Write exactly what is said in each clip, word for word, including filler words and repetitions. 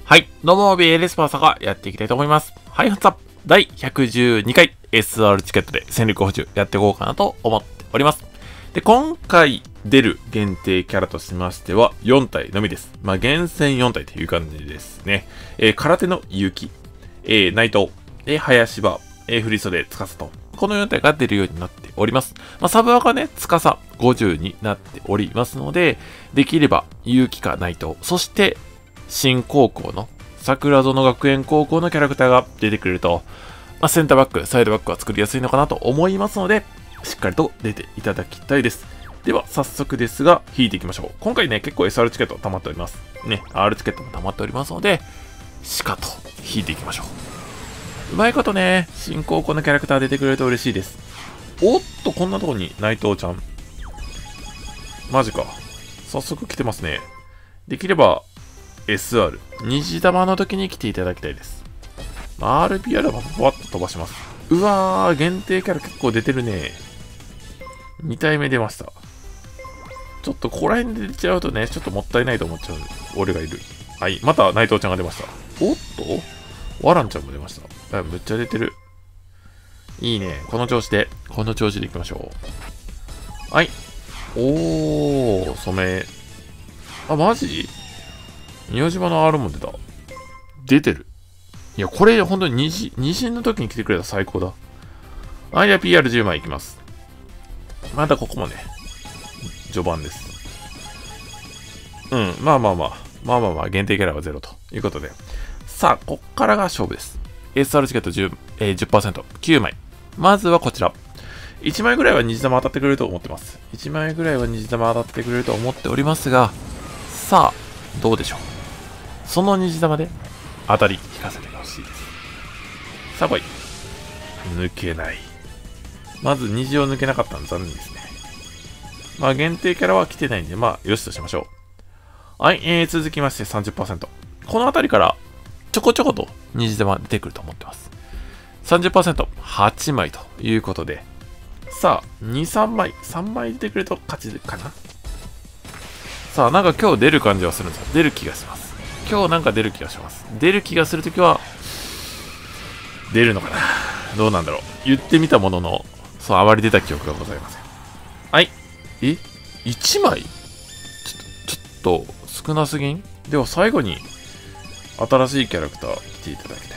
はい。どうも、ビーエル スパーサがやっていきたいと思います。はい、初アップだいひゃくじゅうにかい エスアール チケットで戦力補充やっていこうかなと思っております。で、今回出る限定キャラとしましてはよん体のみです。まあ、厳選よん体という感じですね。えー、空手の結城、えー、内藤、えー、林場、えー、振袖司と、このよん体が出るようになっております。まあ、サブアカね、司ごじゅうになっておりますので、できれば結城か内藤、そして新高校の桜園学園高校のキャラクターが出てくれると、まあ、センターバック、サイドバックは作りやすいのかなと思いますので、しっかりと出ていただきたいです。では、早速ですが、引いていきましょう。今回ね、結構 エスアール チケット溜まっております。ね、R チケットも溜まっておりますので、しかと引いていきましょう。うまいことね、新高校のキャラクター出てくれると嬉しいです。おっと、こんなとこに内藤ちゃん。マジか。早速来てますね。できれば、エスアール、虹玉の時に来ていただきたいです。アールピーアール はパワッと飛ばします。うわー、限定キャラ結構出てるね。に体目出ました。ちょっとここら辺で出ちゃうとね、ちょっともったいないと思っちゃう。俺がいる。はい、また内藤ちゃんが出ました。おっとワランちゃんも出ました。めっちゃ出てる。いいね。この調子で、この調子でいきましょう。はい。おー、染め。あ、マジ宮島の R も出た。出てる。いや、これ本当に虹、虹の時に来てくれたら最高だ。はい、では ピーアールじゅう 枚いきます。またここもね、序盤です。うん、まあまあまあ、まあまあまあ、限定キャラはゼロということで。さあ、こっからが勝負です。エスアール チケットじゅう、えー、じゅっパーセント、きゅうまい。まずはこちら。いちまいぐらいは虹玉当たってくれると思ってます。いちまいぐらいは虹玉当たってくれると思っておりますが、さあ、どうでしょう。その虹玉で当たり引かせてほしいです。さあ来い。抜けない。まず虹を抜けなかったの残念ですね。まあ限定キャラは来てないんで、まあよしとしましょう。はい、えー、続きまして さんじゅっパーセント。この辺りからちょこちょこと虹玉出てくると思ってます。さんじゅっパーセント、はちまいということで。さあ、に、さんまい。さんまい出てくると勝ちかな。さあ、なんか今日出る感じはするんですよ。出る気がします。今日なんか出る気がします。出る気がするときは、出るのかなどうなんだろう。言ってみたものの、そう、あまり出た記憶がございません。はい。え ?いち 枚ちょっと、ちょっと少なすぎんでは最後に、新しいキャラクター来ていただきたいです。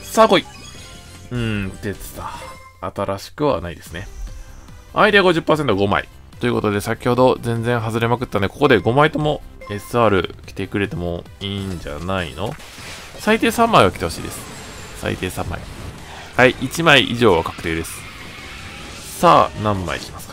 さあ来い。うーん、鉄だ。新しくはないですね。はい、では ごじゅっパーセントご 枚。ということで、先ほど全然外れまくったね。ここでごまいとも エスアール 来てくれてもいいんじゃないの？最低さんまいは来てほしいです。最低さんまい。はい、いちまい以上は確定です。さあ、何枚しますか？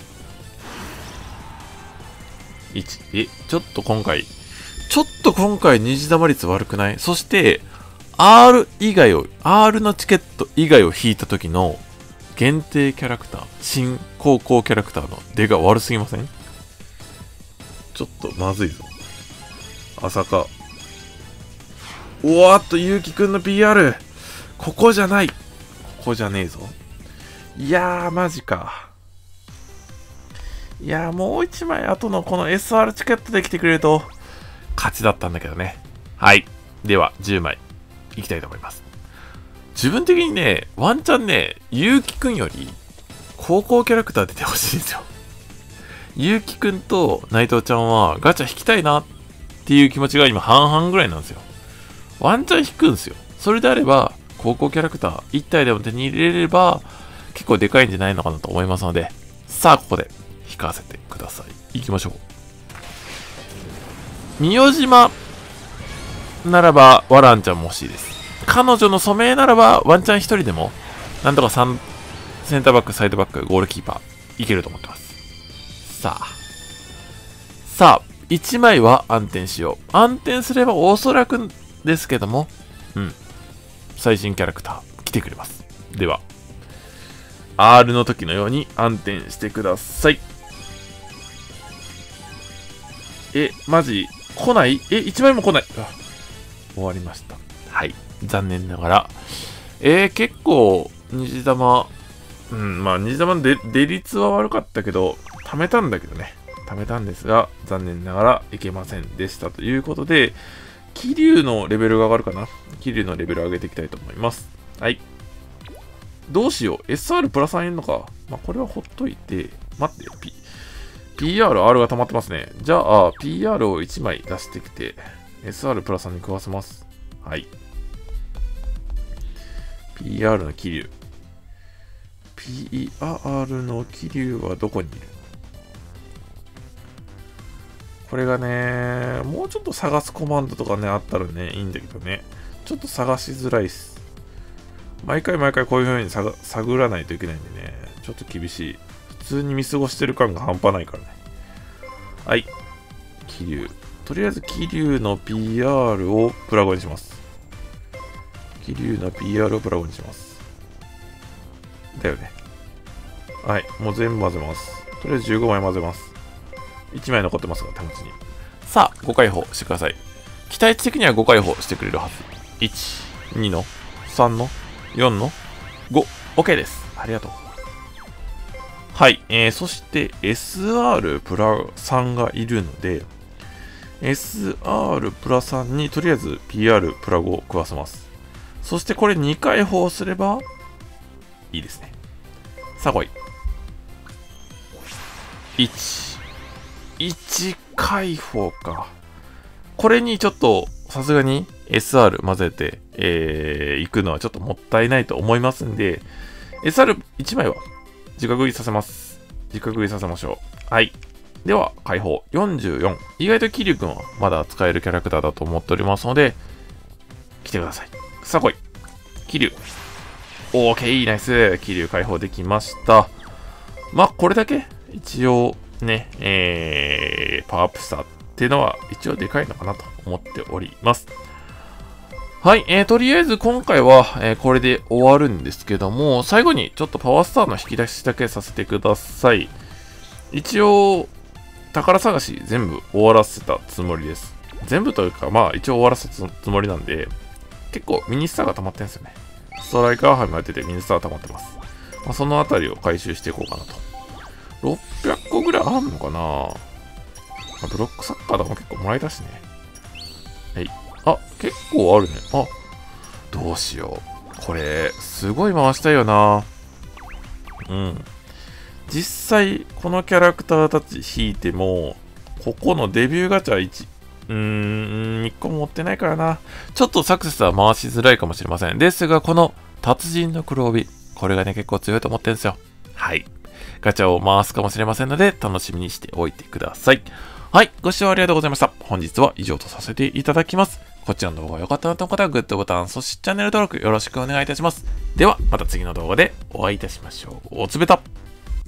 いち。え、ちょっと今回、ちょっと今回虹玉率悪くない？そして、R 以外を、R のチケット以外を引いた時の限定キャラクター、新高校キャラクターの出が悪すぎません？ちょっとまずいぞ。朝か。おわっと、ゆうきくんの ピーアール。ここじゃない。ここじゃねえぞ。いやー、マジか。いやー、もう一枚後のこの エスアール チケットで来てくれると、勝ちだったんだけどね。はい。では、じゅうまい、いきたいと思います。自分的にね、ワンチャンね、ゆうきくんより、高校キャラクター出てほしいんですよ。ゆうきくんと内藤ちゃんはガチャ引きたいなっていう気持ちが今半々ぐらいなんですよ。ワンチャン引くんですよ。それであれば、高校キャラクターいち体でも手に入れれば、結構でかいんじゃないのかなと思いますので、さあここで引かせてください。行きましょう。三代島ならば、ワランちゃんも欲しいです。彼女の染めならば、ワンチャン一人でも、なんとかさん、センターバック、サイドバック、ゴールキーパー、いけると思ってます。さあ。さあ、いちまいは暗転しよう。暗転すればおそらくですけども、うん。最新キャラクター、来てくれます。では、R の時のように暗転してください。え、マジ、来ない？え、いちまいも来ない。あ、終わりました。はい。残念ながら。えー、結構、虹玉、うん、まあ、虹玉の出率は悪かったけど、貯めたんだけどね。貯めたんですが、残念ながらいけませんでしたということで、 桐生のレベルが上がるかな。桐生のレベル上げていきたいと思います。はい。どうしよう。エスアール プラさんいるのか。まあ、これはほっといて、待って、P、ピーアール、R が溜まってますね。じゃあ、ピーアール をいちまい出してきて、エスアール プラさんに食わせます。はい。ピーアール の桐生。ピーアール の桐生はどこにいる？これがね、もうちょっと探すコマンドとかね、あったらね、いいんだけどね。ちょっと探しづらいっす。毎回毎回こういう風に探探らないといけないんでね、ちょっと厳しい。普通に見過ごしてる感が半端ないからね。はい。桐生。とりあえず桐生の ピーアール をプラゴにします。桐生の ピーアール をプラゴにします。だよね。はい。もう全部混ぜます。とりあえずじゅうごまい混ぜます。いちまい残ってますが、手持ちに。さあ、ご解放してください。期待値的にはご解放してくれるはず。いち、にの、さんの、よんの、ご。OK です。ありがとう。はい。えー、そして エスアール プラさんがいるので、エスアール プラさんにとりあえず ピーアール プラごを食わせます。そしてこれに解放すればいいですね。さあ来い。いち。いち解放か。これにちょっとさすがに エスアール 混ぜて、えー、行くのはちょっともったいないと思いますんで、エスアールいち 枚は自家食いさせます。自家食いさせましょう。はい。では、解放よんじゅうよん。意外と桐生くんはまだ使えるキャラクターだと思っておりますので、来てください。さあ来い。桐生。オーケー、ナイス。桐生解放できました。まあ、これだけ一応ね、えー、パワーアップしたっていうのは一応でかいのかなと思っております。はい、えー、とりあえず今回は、えー、これで終わるんですけども、最後にちょっとパワースターの引き出しだけさせてください。一応、宝探し全部終わらせたつもりです。全部というか、まあ一応終わらせたつもりなんで、結構ミニスターが溜まってるんですよね。ストライカー杯もやっててミニスターが溜まってます。まあ、そのあたりを回収していこうかなと。ろっぴゃっこぐらいあんのかな、まあ、ブロックサッカーとかも結構もらえたしね。はい。あ、結構あるね。あ、どうしよう。これ、すごい回したいよな。うん。実際、このキャラクターたち引いても、ここのデビューガチャいち、うーん、いっこも持ってないからな。ちょっとサクセスは回しづらいかもしれません。ですが、この達人の黒帯、これがね、結構強いと思ってるんですよ。はい。ガチャを回すかもしれませんので、楽しみにしておいてください。はい。ご視聴ありがとうございました。本日は以上とさせていただきます。こちらの動画が良かったなと思う方は、グッドボタン、そしてチャンネル登録よろしくお願いいたします。では、また次の動画でお会いいたしましょう。おつべた。